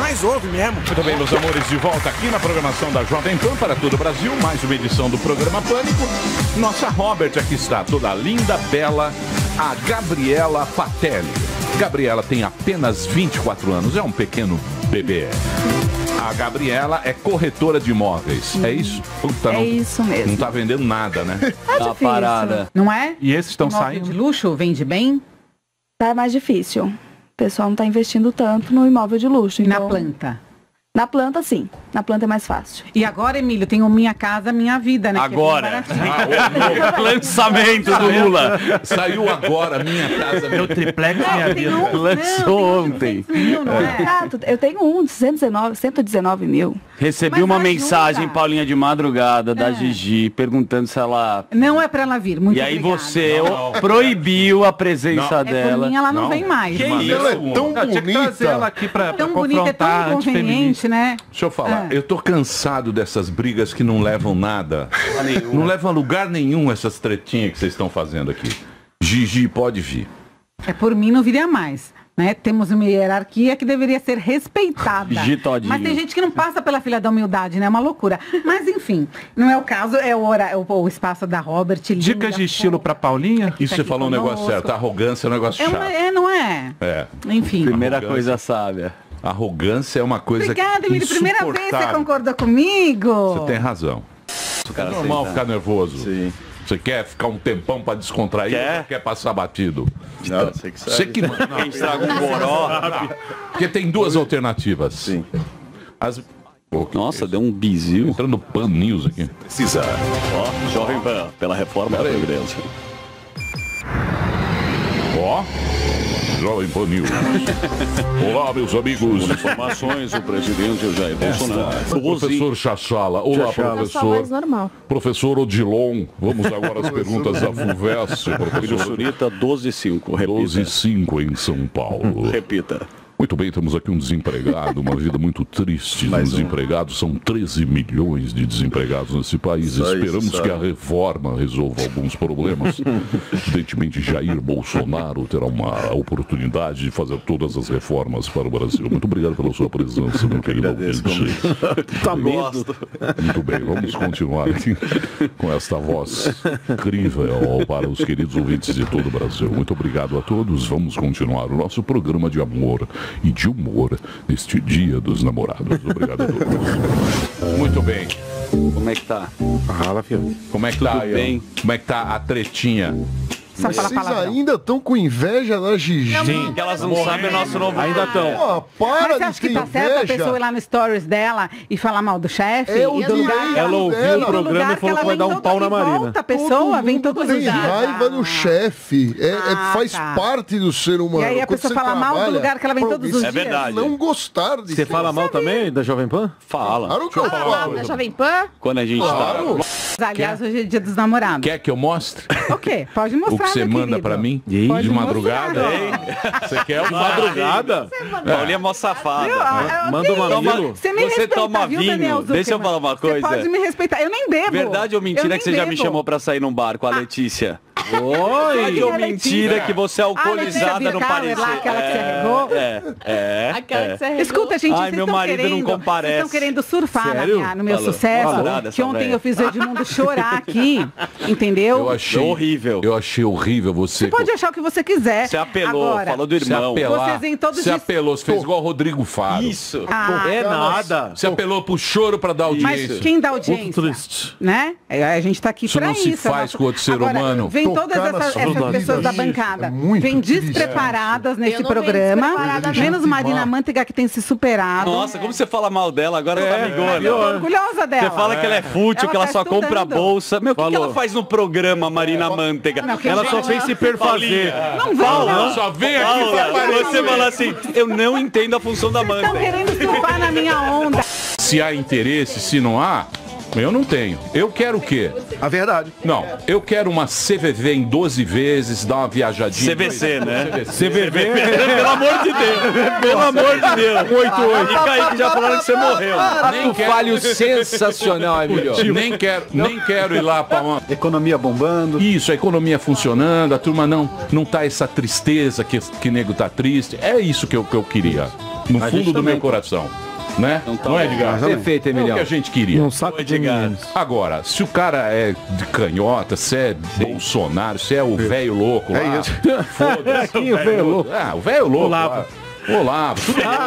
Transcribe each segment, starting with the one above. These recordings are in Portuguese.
mais ouve mesmo. Muito bem, meus amores, de volta aqui na programação da Jovem Pan para todo o Brasil, mais uma edição do programa Pânico. Nossa Robert aqui está, toda linda, bela, a Gabriela Patelli. Gabriela tem apenas 24 anos, é um pequeno bebê. A Gabriela é corretora de imóveis, é isso? Puta, É isso mesmo. Não tá vendendo nada, né? Tá parada. Não é? E esses estão Imóvel saindo? de luxo vende bem? Tá mais difícil. O pessoal não tá investindo tanto no imóvel de luxo. E na planta? Na planta, sim. Na planta é mais fácil. E agora, Emílio, tem o Minha Casa Minha Vida, né? Agora. Que é bem baratinho. Lançamento do Lula. Saiu agora, Minha Casa, meu triplex, Minha Vida. Lançou ontem. Exato. Eu tenho um de 119 mil. Recebi uma mensagem, Paulinha, de madrugada, da Gigi, perguntando se ela... Não é pra ela vir, muito E aí obrigada. você proibiu a presença dela. Por mim, ela não vem mais. Que Mano. isso? Ela é tão Tinha que trazer bonita. ela aqui pra Tão bonita, é tão inconveniente, né? Deixa eu falar, eu tô cansado dessas brigas que não levam nada. Não levam a lugar nenhum essas tretinhas que vocês estão fazendo aqui. Gigi, pode vir. É por mim, não viria mais. Né? Temos uma hierarquia que deveria ser respeitada. Gigi Todinho. Mas tem gente que não passa pela fila da humildade, né? É uma loucura. Mas enfim, não é o caso, é o espaço da Robert. Dicas de estilo pra Paulinha? Isso você aqui falou um negócio conosco. certo. Arrogância é um negócio chato. Não é? É. Enfim. Primeira Arrogância. coisa sábia. Arrogância é uma coisa Obrigada, Emílio. Primeira vez que você insuportável. concordou comigo. Você tem razão. É normal ficar nervoso. Sim. Você quer ficar um tempão pra descontrair ou quer passar batido? Não, você que sabe. Você que manda. Quem estraga um boró. Porque tem duas alternativas. Sim. Nossa, deu um bizil. Entrando no Pan News aqui. Precisa. Ó, Jovem Pan, pela reforma da Previdência. Ó, Jovem Pan News. Olá, meus amigos. Informações, o presidente Jair Bolsonaro. Professor Chachala. Olá, professor. Normal. Professor Odilon. Vamos agora às perguntas da FUVEST, Filho professor. Surita, 12,5. Repita. 12,5 em São Paulo. Repita. Muito bem, temos aqui um desempregado, uma vida muito triste. Os desempregados são 13 milhões de desempregados nesse país. Esperamos que a reforma resolva alguns problemas. Evidentemente, Jair Bolsonaro terá uma oportunidade de fazer todas as reformas para o Brasil. Muito obrigado pela sua presença, meu querido ouvinte. Tá medo. Muito bem, vamos continuar aqui com esta voz incrível para os queridos ouvintes de todo o Brasil. Muito obrigado a todos. Vamos continuar o nosso programa de amor e de humor neste Dia dos Namorados. Obrigado a todos. Muito bem. Como é que tá? Fala, filho. Como é que tá? Tudo bem? Como é que tá a tretinha? Mas vocês ainda estão com inveja da Gigi? Sim, que elas não sabem o nosso novo... Ainda estão. Para Mas de acho que ter tá certo a inveja. pessoa ir lá no stories dela e falar mal do chefe? É o e do lugar direito que Ela ouviu e o do programa lugar e falou que vai ela dar um vem pau na toda- Marina. Volta, a pessoa vem todos os Tem dias. raiva no chefe. Faz tá. parte do ser humano. E aí a Quando pessoa você fala mal do trabalha, lugar que ela vem todos os é dias. verdade. Não gostar de Você fala mal também da Jovem Pan? Fala. Claro que eu falo. Da Jovem Pan? Quando a gente Claro. Aliás, hoje é dia dos namorados. Quer que eu mostre O quê? Pode mostrar, o que você meu manda querido. pra mim? Pode De mostrar. madrugada? Você quer uma Madrugada? Paulinha é mó safada. Manda uma Toma- Você me Você respeita, toma viu, vinho. Daniel Deixa eu Zuckerman? falar uma coisa. Você pode me respeitar. Eu nem bebo. Verdade ou Eu mentira nem que você já me bebo. chamou pra sair num bar com a Letícia? Oi! Verdade ou mentira que você é alcoolizada no Paris? Paris? Lá, aquela que você arregou? Aquela que você arregou. Escuta, gente, Ai, vocês meu estão marido querendo, não comparece. Vocês estão querendo surfar Sério? no meu Falou. sucesso. Falou. Que ontem Velha. eu fiz o Edmundo chorar aqui, entendeu? Eu achei horrível. Eu achei horrível você. Você pode achar o que você quiser. Você apelou, Agora, falou do irmão. Você apelar, Vocês em todos você os- apelou, você fez igual o Rodrigo Faro. Isso. É nada. Você apelou pro choro pra dar audiência. Mas quem dá audiência? Muito triste. Né? A gente tá aqui Isso pra não se isso. faz com outro ser Agora, humano. Vem todas Tocar na essas sua vida, pessoas da gente, bancada. é muito Vem triste. despreparadas nesse Eu não venho programa. despreparada, não. Menos Marina Manteiga, que tem se superado. Nossa, como você fala mal dela agora, tá amigona. Eu tô orgulhosa dela. Você fala que ela é fútil, Ela que ela tá só compra estudando. bolsa. Meu, o que Falou. ela faz no programa, Marina Manteiga? Não, que Ela eu só vejo- fez se perfazer. Não vem, não. Só vem aqui pra Paula, aparecer. você fala assim, eu não entendo a função da Estão Manteiga. querendo surfar na minha onda. Se há interesse, se não há, eu não tenho. Eu quero o quê? A verdade. Não, eu quero uma CVV em 12 vezes, dar uma viajadinha. CVC, né? CVV. Pelo amor de Deus. Pelo amor de Deus. 88. E Kaique já falaram que você morreu. Nem quero, Falho sensacional, Emílio. nem quero ir lá pra uma... Economia bombando. Isso, a economia funcionando, a turma não tá essa tristeza que nego tá triste. É isso que eu queria. No fundo do meu coração. Né? Não é, Edgar? Perfeito, Emiliano. É o que a gente queria. Não saco de meninos. Agora, se o cara é de canhota, se é Bolsonaro, se é o velho louco lá, É isso. foda-se. Aqui o velho louco. Ah, o velho louco Olavo. lá. Olavo.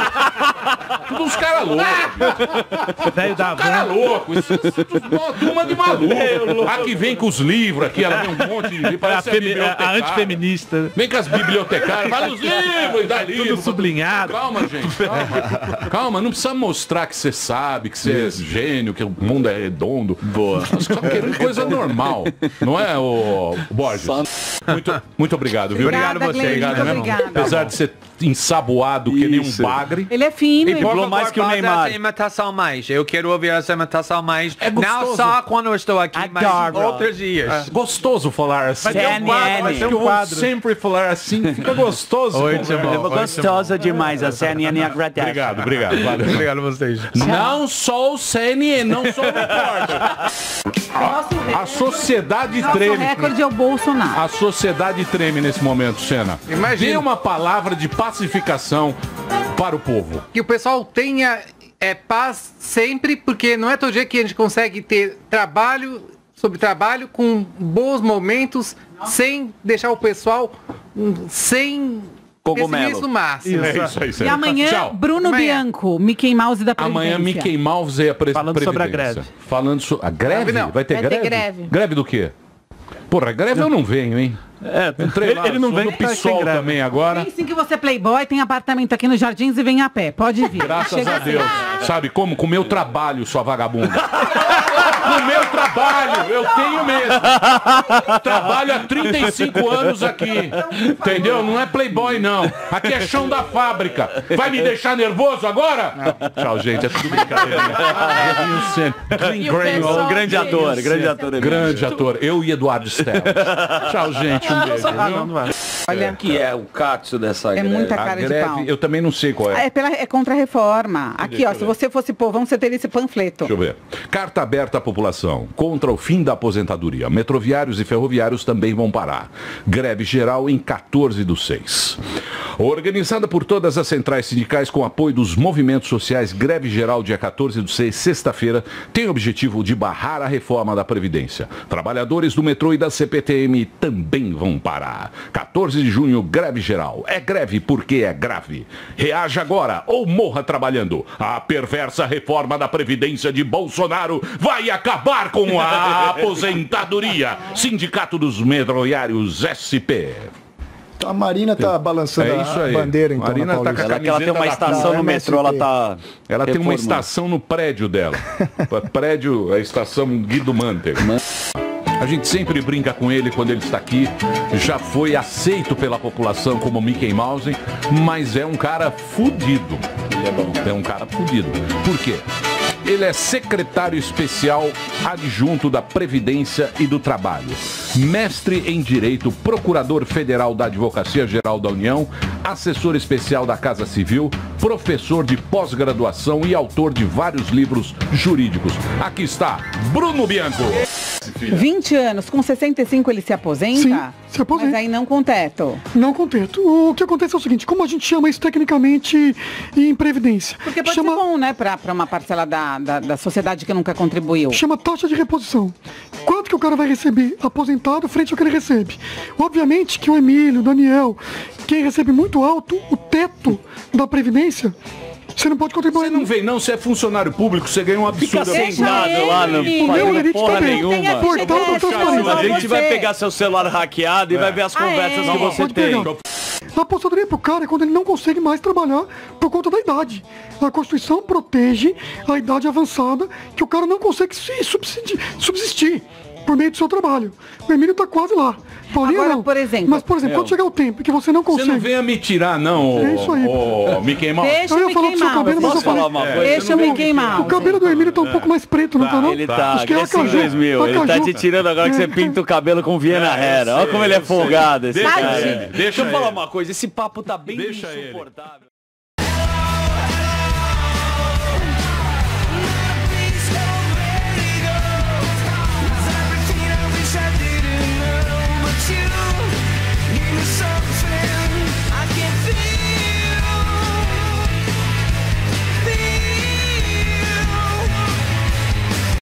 Tudo uns caras loucos. Velho da Cara van. louco. Uma turma de maluco. Aqui vem com os livros, aqui ela vem um monte de livros. Parece A antifeminista. Vem com as bibliotecárias, vai nos livros, dá livro. Tudo sublinhado. Calma, gente, calma. Calma, não precisa mostrar que você sabe, que você é gênio, que o mundo é redondo. Boa. Nós estamos querendo coisa normal, não é, o Borges? Muito obrigado, viu? Obrigada, Obrigado Gleide, obrigado muito mesmo. obrigada. Apesar de ser ensaboado que nem um Isso. bagre. Ele é fino. E ele- por Falou favor, mais que o faz Neymar. essa imitação mais. Eu quero ouvir essa imitação mais. É gostoso. Não só quando eu estou aqui, mas Adoro. outros dias. Gostoso falar assim. CNN. Mas que eu vou sempre falar assim, fica gostoso. Gostosa demais, a CNN agradece. Obrigado, valeu. Obrigado a vocês. Não sou o CNN, não sou o repórter. A sociedade Nosso treme. recorde é o Bolsonaro. A sociedade treme nesse momento, Senna. Imagina. Dê uma palavra de pacificação para o povo. Que o pessoal tenha paz sempre, porque não é todo dia que a gente consegue ter trabalho sobre trabalho com bons momentos, sem deixar o pessoal sem Cogumelo. pessimismo máximo. É isso aí, E Senna. amanhã, Tchau. Bruno Amanhã. Bianco, Mickey Mouse da Previdência. Amanhã Mickey Mouse é a Falando sobre a greve. Falando sobre a greve? Greve não. Vai ter Vai ter greve? greve. Greve do quê? Porra, greve eu não venho, hein? Entrei lá, ele não sou vem do que tá sem PSOL greve. também agora. Pense que você é playboy, tem apartamento aqui nos Jardins e vem a pé. Pode vir. Graças Chega a assim. Deus. Sabe como? Com o meu trabalho, sua vagabunda. Com o meu trabalho, eu tenho mesmo. Trabalho há 35 anos aqui. Entendeu? Não é playboy, não. Aqui é chão da fábrica. Vai me deixar nervoso agora? Tchau, gente. É tudo brincadeira. E o pessoal Um grande ator, grande ator. Grande ator. Eu e Eduardo Stella. Tchau, gente. Um beijo. viu? Olha, Que é o cátio dessa é greve. muita A cara de pau. greve, eu também não sei qual é. É contra a reforma. Aqui, Deixa ó, eu se ver. você fosse povão, você teria esse panfleto. Deixa eu ver. Carta aberta à população contra o fim da aposentadoria. Metroviários e ferroviários também vão parar. Greve geral em 14/6. Organizada por todas as centrais sindicais com apoio dos movimentos sociais, greve geral dia 14/6, sexta-feira, tem o objetivo de barrar a reforma da Previdência. Trabalhadores do metrô e da CPTM também vão parar. 14 de junho, greve geral. É greve porque é grave. Reaja agora ou morra trabalhando. A perversa reforma da Previdência de Bolsonaro vai acabar com a aposentadoria. Sindicato dos Metroviários SP. A Marina tá balançando É isso aí. a bandeira, então, Marina na tá Paulista. com a Ela tem uma estação no metrô, ela tá. Ela tem uma reformando. estação no prédio dela. A estação Guido Manter. A gente sempre brinca com ele quando ele está aqui. Já foi aceito pela população como Mickey Mouse, mas é um cara fudido. É um cara fudido. Por quê? Ele é secretário especial adjunto da Previdência e do Trabalho, mestre em Direito, procurador federal da Advocacia Geral da União, assessor especial da Casa Civil, professor de pós-graduação e autor de vários livros jurídicos. Aqui está, Bruno Bianco. 20 anos, com 65 ele se aposenta? Sim, se aposenta. Mas aí não com teto. Não com teto. O que acontece é o seguinte, como a gente chama isso tecnicamente em previdência? Porque pode chama, ser bom, né, pra uma parcela da sociedade que nunca contribuiu. chama taxa de reposição. Quanto que o cara vai receber aposentado frente ao que ele recebe? Obviamente que o Emílio, o Daniel, quem recebe muito alto, o teto da previdência, você não pode contribuir. Você não vem não, você é funcionário público, você ganha um absurdo. Fica sentado lá, não O meu fazendo limite porra também. nenhuma. Portal da transparência. A gente vai pegar seu celular hackeado e vai ver as conversas que você Pode tem. pegar. A aposentadoria pro cara é quando ele não consegue mais trabalhar por conta da idade. A Constituição protege a idade avançada que o cara não consegue se subsistir por meio do seu trabalho. O Emílio tá quase lá. Paulinho Agora, não. por exemplo- Mas, por exemplo, quando chegar o tempo que você não Você consegue... não venha me tirar, não, É isso aí. ô Mickey Mouse. Deixa Eu eu ia me falar do seu queimar. cabelo, mas Posso eu falei... falar uma coisa? Deixa eu me queimar. O cabelo do Emílio tá um pouco mais preto, não tá não? Ele tá Acho que é agressivo acaju. 2000. Ele tá Acaju. te tirando agora que você pinta o cabelo com Viena Hera. Olha como ele é folgado, esse cara. Deixa Deixa eu falar ele. uma coisa, esse papo tá bem Deixa ele. insuportável.